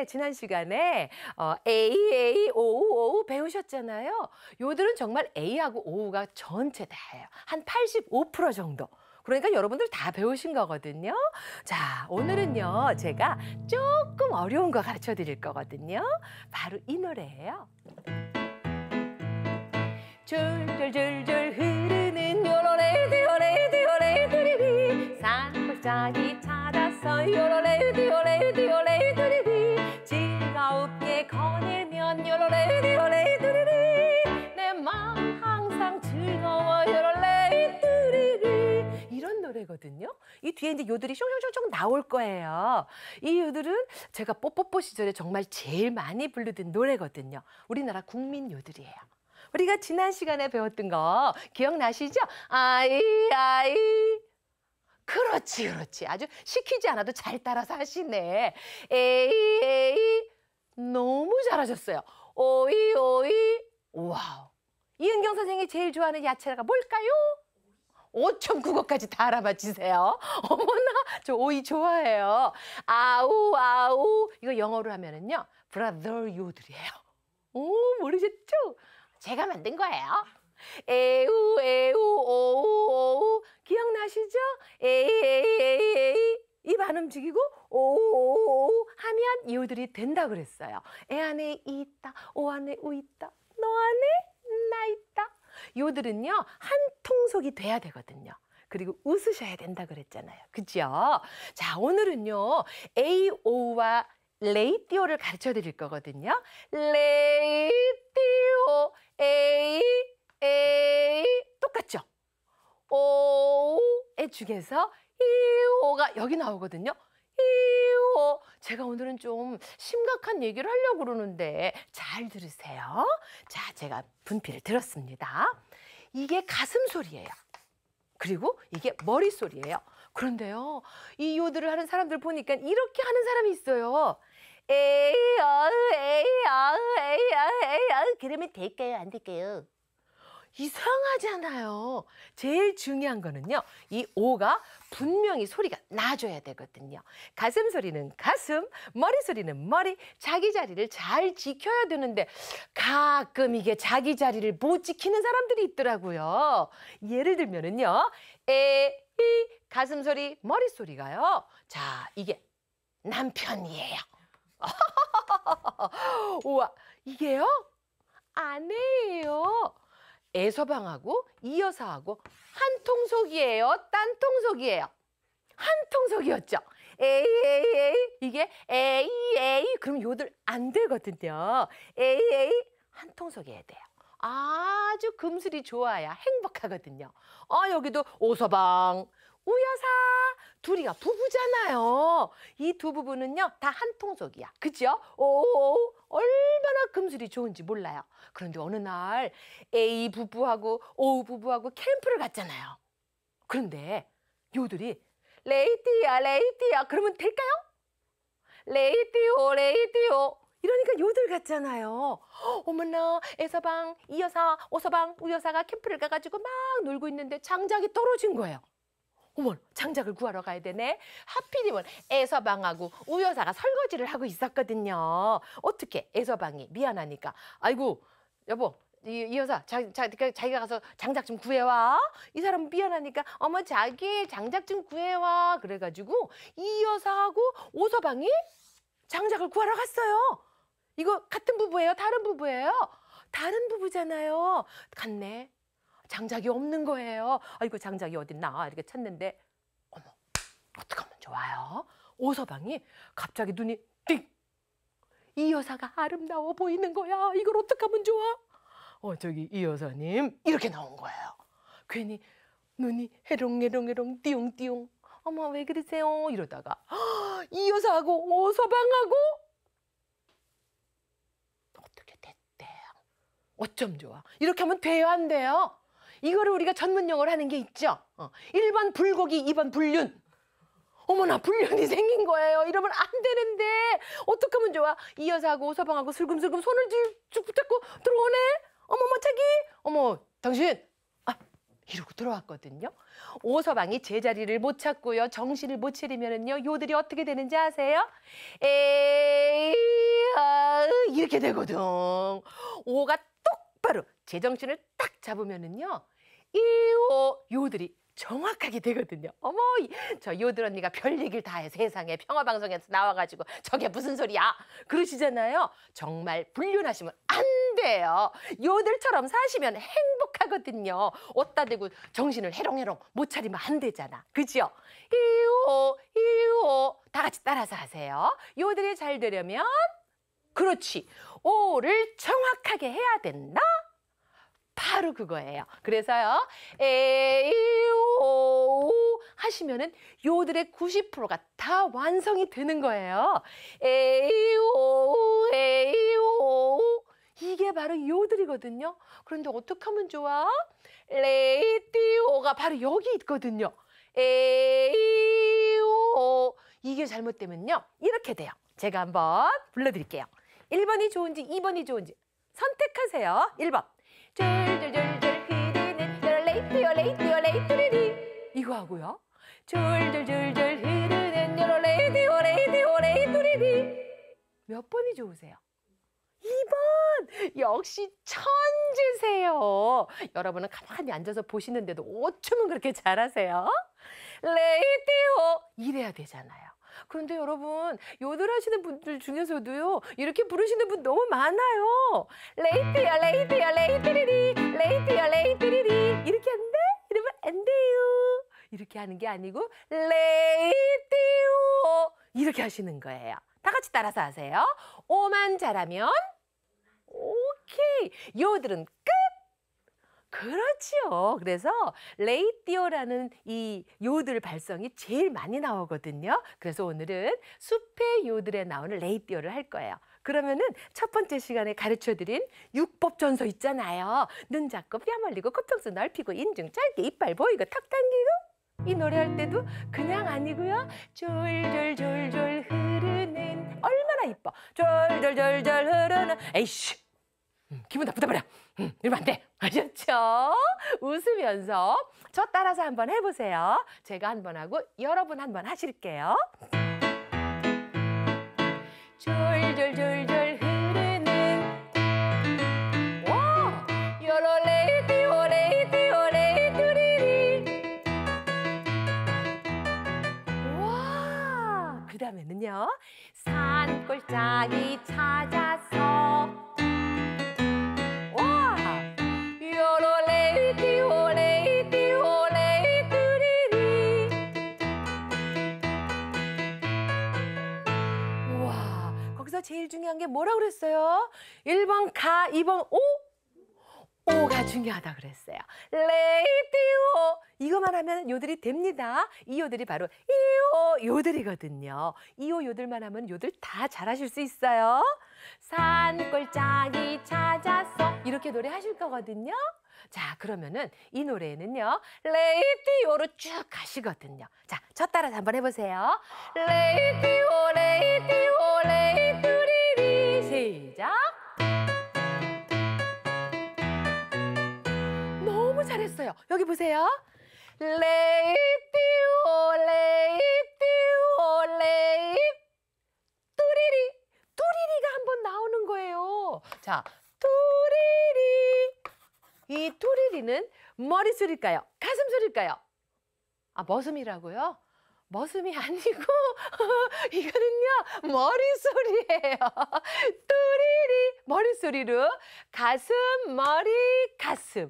지난 시간에 A, A, O, O 배우셨잖아요. 요들은 정말 A하고 O가 전체 다예요. 한 85% 정도. 그러니까 여러분들 다 배우신 거거든요. 자, 오늘은요, 제가 조금 어려운 거 가르쳐 드릴 거거든요. 바로 이 노래예요. 줄줄줄줄 흐르는 요로레디오레디오레디리 산골짜기 찾아서 요로레디오레디오레디리 즐겁게 거닐면 요로레디오레디리 내 마음 항상 즐거워 요로레디리 이런 노래거든요. 이 뒤에 이제 요들이 숑숑숑 나올 거예요. 이 요들은 제가 뽀뽀뽀 시절에 정말 제일 많이 부르던 노래거든요. 우리나라 국민 요들이에요. 우리가 지난 시간에 배웠던 거 기억나시죠? 아이 아이 그렇지 그렇지 아주 시키지 않아도 잘 따라서 하시네. 에이 에이 너무 잘하셨어요. 오이 오이 와우. 이은경 선생님이 제일 좋아하는 야채가 뭘까요? 5.9거까지 다 알아맞히세요. 어머나 저 오이 좋아해요. 아우 아우 이거 영어로 하면은요 브라더 요들이에요. 오 모르셨죠? 제가 만든 거예요. 에우 에우 오우 오우 기억나시죠? 에이 에이 에이 에이 입 안 움직이고 오우 오우 하면 이유들이 된다 그랬어요. 애 안에 이 있다, 오 안에 우 있다, 너 안에 나 있다. 요들은요 한 통속이 돼야 되거든요. 그리고 웃으셔야 된다 그랬잖아요. 그죠? 자 오늘은요 A, O와 레이디오를 가르쳐 드릴 거거든요. 레이디오 A, A 똑같죠? 오의 중에서 이오가 여기 나오거든요. 이오 제가 오늘은 좀 심각한 얘기를 하려고 그러는데 잘 들으세요. 자, 제가 분필을 들었습니다. 이게 가슴 소리예요. 그리고 이게 머리 소리예요. 그런데요, 이 요들을 하는 사람들 보니까 이렇게 하는 사람이 있어요. 에이, 에이, 에이, 에이, 그러면 될까요? 안 될까요? 이상하잖아요. 제일 중요한 거는요, 이 오가 분명히 소리가 나줘야 되거든요. 가슴 소리는 가슴, 머리 소리는 머리, 자기 자리를 잘 지켜야 되는데 가끔 이게 자기 자리를 못 지키는 사람들이 있더라고요. 예를 들면은요, 이 가슴 소리, 머리 소리가요. 자, 이게 남편이에요. 우와, 이게요? 아내예요. 애서방하고 이 여사하고 한 통속이에요? 딴 통속이에요? 한 통속이었죠? 에이, 에이, 에이. 이게 에이, 에이. 그럼 요들 안 되거든요. 에이, 에이. 한 통속이어야 돼요. 아주 금슬이 좋아야 행복하거든요. 여기도 오서방, 우여사 둘이가 부부잖아요. 이 두 부부는요 다 한 통속이야. 그죠? 오 얼마나 금슬이 좋은지 몰라요. 그런데 어느 날 A 부부하고 O 부부하고 캠프를 갔잖아요. 그런데 요들이 레이디야 레이디야 그러면 될까요? 레이디오 레이디오 이러니까 요들 같잖아요. 어머나 애서방, 이여사, 오서방, 우여사가 캠프를 가가지고 막 놀고 있는데 장작이 떨어진 거예요. 어머, 장작을 구하러 가야 되네. 하필이면 애서방하고 우여사가 설거지를 하고 있었거든요. 어떻게 애서방이 미안하니까 아이고 여보 이 여사 자기가 가서 장작 좀 구해와. 이 사람 미안하니까 어머 자기 장작 좀 구해와. 그래가지고 이 여사하고 오서방이 장작을 구하러 갔어요. 이거 같은 부부예요? 다른 부부예요? 다른 부부잖아요. 갔네. 장작이 없는 거예요. 아이고 장작이 어딨나 이렇게 찾는데 어머 어떡하면 좋아요? 오서방이 갑자기 눈이 띵! 이 여사가 아름다워 보이는 거야. 이걸 어떡하면 좋아? 저기 이 여사님 이렇게 나온 거예요. 괜히 눈이 해롱해롱해롱 띠용띠용 어머 왜 그러세요? 이러다가 이 여사하고 오서방하고 어떻게 됐대요? 어쩜 좋아? 이렇게 하면 돼요 안 돼요? 이거를 우리가 전문 용어로 하는 게 있죠. 1번 불고기, 2번 불륜. 어머나 불륜이 생긴 거예요. 이러면 안 되는데 어떡하면 좋아? 이 여사하고 오서방하고 슬금슬금 손을 쭉 붙잡고 들어오네. 어머머 자기, 어머 당신, 이러고 들어왔거든요. 오서방이 제자리를 못 찾고요. 정신을 못 차리면은요. 요들이 어떻게 되는지 아세요? 에이, 아, 이렇게 되거든. 오가 똑바로 제정신을 딱 잡으면은요. 이오 요들이 정확하게 되거든요. 어머, 저 요들 언니가 별 얘기를 다 해. 세상에 평화방송에서 나와가지고 저게 무슨 소리야? 그러시잖아요. 정말 불륜하시면 안 돼요. 요들처럼 사시면 행복하거든요. 어디다 대고 정신을 해롱해롱 못 차리면 안 되잖아. 그죠? 이오, 이오. 다 같이 따라서 하세요. 요들이 잘 되려면 그렇지. 오를 정확하게 해야 된다. 바로 그거예요. 그래서요. 에이오 하시면은 요들의 90%가 다 완성이 되는 거예요. 에이오 에이오 이게 바로 요들이거든요. 그런데 어떻게 하면 좋아? 레이디오가 바로 여기 있거든요. 에이오 이게 잘못되면요. 이렇게 돼요. 제가 한번 불러드릴게요. 1번이 좋은지 2번이 좋은지 선택하세요. 1번. 졸졸졸졸 흐르는 요레이띠요 레이띠요 레이뚜리리 이거 하고요. 졸졸졸졸 흐르는 요레이띠요 레이띠요 레이뚜리리 몇 번이 좋으세요? 2번! 역시 천재세요. 여러분은 가만히 앉아서 보시는데도 어쩌면 그렇게 잘하세요? 레이띠요 이래야 되잖아요. 그런데 여러분 요들 하시는 분들 중에서도요 이렇게 부르시는 분 너무 많아요. 레이트야 레이트야 레이트리리 레이트야 레이트리리 이렇게 하는데 이러면 안 돼요. 이렇게 하는 게 아니고 레이트요 이렇게 하시는 거예요. 다 같이 따라서 하세요. 오만 잘하면 오케이. 요들은 끝. 그렇지요. 그래서 레이띠오라는 이 요들 발성이 제일 많이 나오거든요. 그래서 오늘은 숲의 요들에 나오는 레이띠오를 할 거예요. 그러면은 첫 번째 시간에 가르쳐드린 육법전서 있잖아요. 눈 작고 뺨 올리고 코평수 넓히고 인중 짧게 이빨 보이고 턱 당기고 이 노래할 때도 그냥 아니고요. 졸졸졸졸 흐르는 얼마나 이뻐. 졸졸졸졸 흐르는 에이씨 기분 나쁘다 말이야. 이러면 안 돼. 아셨죠? 웃으면서 저 따라서 한번 해보세요. 제가 한 번 하고 여러분 한 번 하실게요. 졸졸졸졸 흐르는 와 요로레이띠 오레이띠 오레이뚜리리 와 그 다음에는요. 산골짜기 찾아서 제일 중요한 게 뭐라고 그랬어요? 1번 가, 2번 오? 오가 중요하다 그랬어요. 레이디오 이거만 하면 요들이 됩니다. 이 요들이 바로 이오 요들이거든요. 이오 요들만 하면 요들 다 잘하실 수 있어요. 산골짜기 찾아서 이렇게 노래하실 거거든요. 자 그러면은 이 노래는요 레이디오로 쭉 가시거든요. 자 저 따라서 한번 해보세요. 레이디오 레이디오 레이뚜리리 시작. 너무 잘했어요. 여기 보세요. 레이디오 레이디오 레이 뚜리리 뚜리리가 한번 나오는 거예요. 자 뚜리리 이 뚜리리는 머리 소리일까요? 가슴 소리일까요? 아 머슴이라고요? 머슴이 아니고 이거는요 머리 소리예요. 뚜리리 머리 소리로 가슴 머리 가슴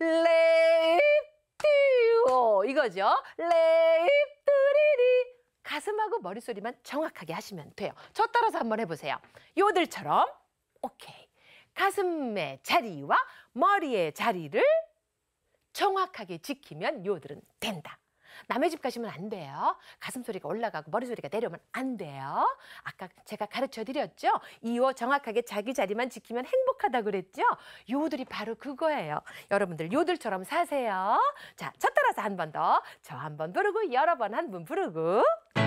레이띠오 이거죠. 레이뚜리리 가슴하고 머리 소리만 정확하게 하시면 돼요. 저 따라서 한번 해보세요. 요들처럼 오케이. 가슴의 자리와 머리의 자리를 정확하게 지키면 요들은 된다. 남의 집 가시면 안 돼요. 가슴 소리가 올라가고 머리 소리가 내려오면 안 돼요. 아까 제가 가르쳐 드렸죠. 이오 정확하게 자기 자리만 지키면 행복하다고 그랬죠. 요들이 바로 그거예요. 여러분들 요들처럼 사세요. 자, 저 따라서 한 번 더. 저 한 번 부르고 여러 번 한 번 부르고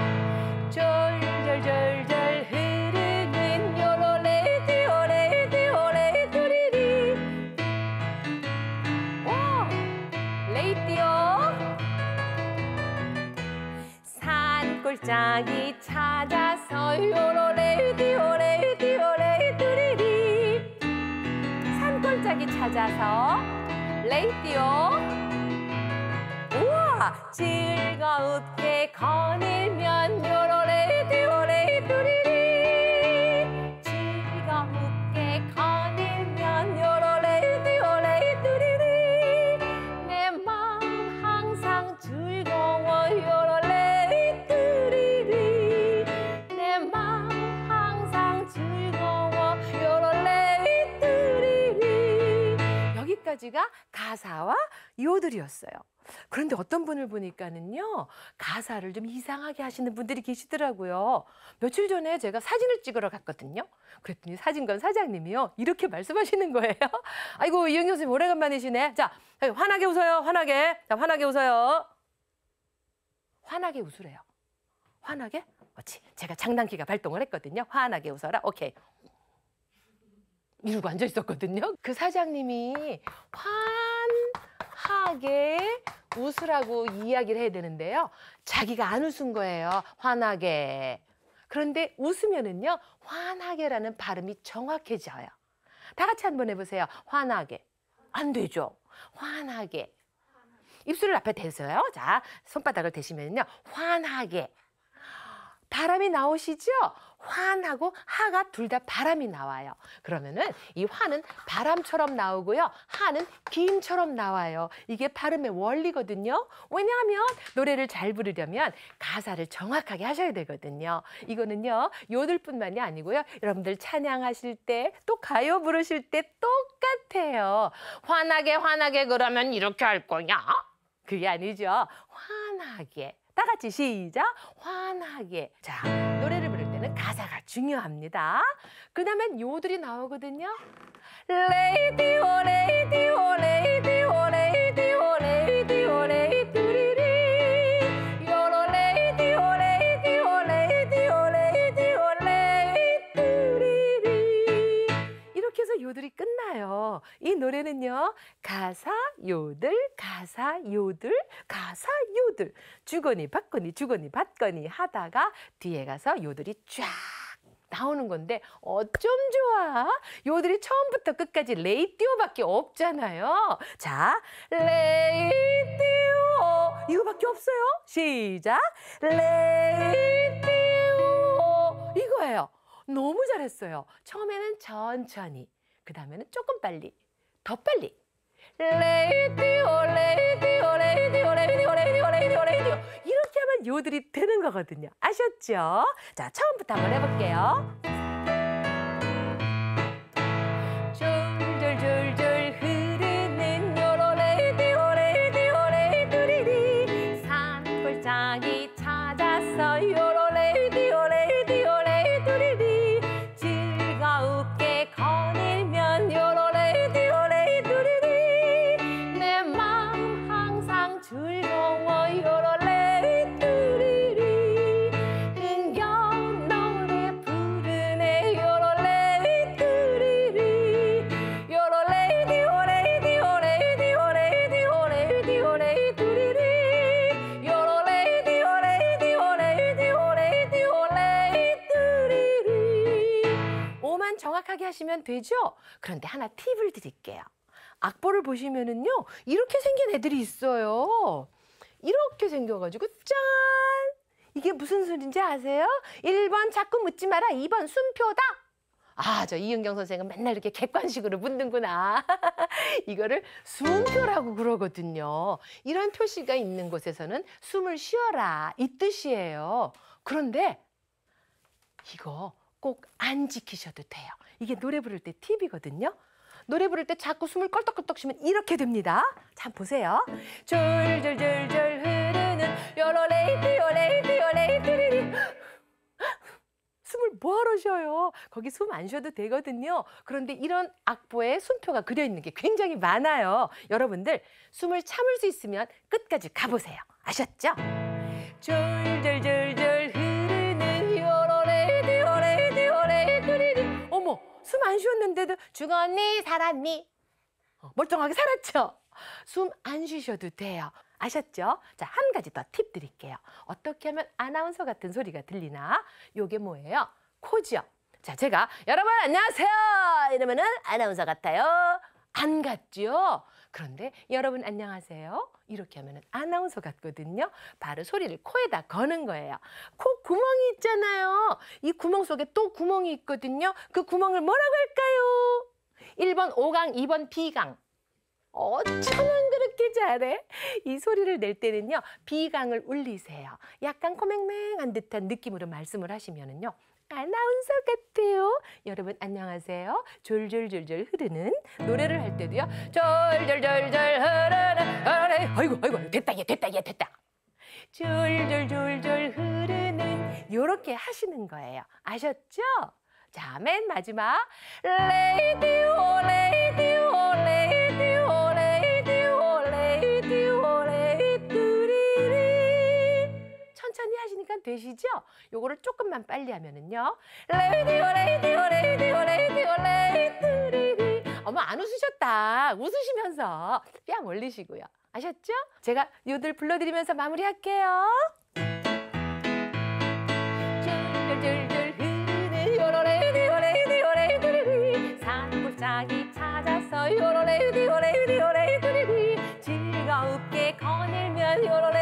졸졸졸졸 흐르는 요로레이디 오레이디 오레이뚜리리 오 레이띠오 산골짜기 찾아서 요로레이디오레이디오레이디오레이디리 산골짜기 찾아서 레이디오 우와 즐겁게 거닐면 요로레이디오레이디리 즐겁게 거닐면 요로레이디오레이디리 내 마음 항상 즐거워 요로레이디리 내 마음 항상 즐거워 요로레이디리 여기까지가 가사와 요들이었어요. 그런데 어떤 분을 보니까는요, 가사를 좀 이상하게 하시는 분들이 계시더라고요. 며칠 전에 제가 사진을 찍으러 갔거든요. 그랬더니 사진관 사장님이요, 이렇게 말씀하시는 거예요. 아이고, 이영경 선생님 오래간만이시네. 자, 환하게 웃어요, 환하게. 자, 환하게 웃어요. 환하게 웃으래요. 환하게? 그렇지. 제가 장난기가 발동을 했거든요. 환하게 웃어라. 이러고 앉아 있었거든요. 그 사장님이 환하게 웃으라고 이야기를 해야 되는데요. 자기가 안 웃은 거예요. 환하게. 그런데 웃으면은요, 환하게라는 발음이 정확해져요. 다 같이 한번 해보세요. 환하게. 안 되죠. 환하게. 입술을 앞에 대세요. 자, 손바닥을 대시면요, 환하게. 바람이 나오시죠? 환하고 하가 둘 다 바람이 나와요. 그러면은 이 환은 바람처럼 나오고요. 하는 김처럼 나와요. 이게 발음의 원리거든요. 왜냐하면 노래를 잘 부르려면 가사를 정확하게 하셔야 되거든요. 이거는요, 요들뿐만이 아니고요. 여러분들 찬양하실 때 또 가요 부르실 때 똑같아요. 환하게 환하게 그러면 이렇게 할 거냐? 그게 아니죠. 환하게. 다 같이 시작. 환하게. 자, 노래를 부를 때는 가사가 중요합니다. 그 다음엔 요들이 나오거든요. 레이디오 레이디오 레이디오 레이디오 레이디오 레이디리 요로 레이디오 레이디오 레이디오 레이디오 레이디리 이렇게 해서 요들이 끝나요. 이 노래는요, 가사 요들 가사 요들 가사 요들 주거니 받거니 주거니 받거니 하다가 뒤에 가서 요들이 쫙 나오는 건데 어쩜 좋아. 요들이 처음부터 끝까지 레이디오밖에 없잖아요. 자, 레이디오 이거밖에 없어요. 시작. 레이디오 이거예요. 너무 잘했어요. 처음에는 천천히, 그 다음에는 조금 빨리, 더 빨리. 레이디오 레이디오 레이디오 레이디오 레이디오 레이디오 레이디오 이렇게 하면 요들이 되는 거거든요. 아셨죠? 자, 처음부터 한번 해볼게요. 줄줄줄줄 흐르는 요로 레이디오 레이디오 레이디오리리 산골짜기 찾아서 요로 레이디오 레이디오 레이디오리리 즐겁게 거닐면 요로 레이디오 레이디오리리 내 마음 항상 즐거워 요로 레이디오리리 흥겨운 노래 부르네 요로 레이디오리리 요로 레이디오 레이디오 레이디오 레이디오 레이디오 레이디오리리 요로 레이디오 레이디오 레이디오 레이디오 레이디오리리 오만 정확하게 하시면 되죠? 그런데 하나 팁을 드릴게요. 악보를 보시면은요, 이렇게 생긴 애들이 있어요. 이렇게 생겨가지고 짠! 이게 무슨 소리인지 아세요? 1번 자꾸 묻지 마라. 2번 숨표다. 아, 저 이은경 선생은 맨날 이렇게 객관식으로 묻는구나. 이거를 숨표라고 그러거든요. 이런 표시가 있는 곳에서는 숨을 쉬어라 이 뜻이에요. 그런데 이거 꼭 안 지키셔도 돼요. 이게 노래 부를 때 팁이거든요. 노래 부를 때 자꾸 숨을 껄떡껄떡 쉬면 이렇게 됩니다. 자, 보세요. 줄줄줄줄 흐르는 요로 레이디오 레이디오 레이디리리 숨을 뭐하러 쉬어요? 거기 숨 안 쉬어도 되거든요. 그런데 이런 악보에 숨표가 그려 있는 게 굉장히 많아요. 여러분들 숨을 참을 수 있으면 끝까지 가보세요. 아셨죠? 줄줄줄줄 흐르는 요로 레이디오 레이디오 레이디리리 어머, 숨 안 쉬었는데도 죽었니 살았니? 멀쩡하게 살았죠? 숨 안 쉬셔도 돼요. 아셨죠? 자, 한 가지 더 팁 드릴게요. 어떻게 하면 아나운서 같은 소리가 들리나? 요게 뭐예요? 코죠. 자, 제가 여러분 안녕하세요 이러면은 아나운서 같아요. 안 같죠? 그런데 여러분 안녕하세요 이렇게 하면은 아나운서 같거든요. 바로 소리를 코에다 거는 거예요. 코 구멍이 있잖아요. 이 구멍 속에 또 구멍이 있거든요. 그 구멍을 뭐라고 할까요? 1번 O강, 2번 B강. 어쩌면 그렇게 잘해? 이 소리를 낼 때는요, B강을 울리세요. 약간 코맹맹한 듯한 느낌으로 말씀을 하시면은요, 아나운서 같아요. 여러분 안녕하세요. 졸졸졸졸 흐르는 노래를 할 때도요, 졸졸졸졸 흐르는 아이고 됐다 얘 됐다. 졸졸졸졸 흐르는 요렇게 하시는 거예요. 아셨죠? 자, 맨 마지막 레이디오 레이디오 레이디오 레이디오 레이디오 레이디오리리 천천히 하시니까 되시죠? 요거를 조금만 빨리 하면은요 레이디오 레이디오 레이디오 레이디오 레이디오리리 어머 안 웃으셨다. 웃으시면서 뺨 올리시고요. 아셨죠? 제가 요들 불러드리면서 마무리할게요. 졸졸졸졸 흐르는 요로레이디오 레이디오 레이디오리리 산골짜기 찾아서 요로레이디오 레이디오 레이디오리리 즐겁게 거닐면 요로레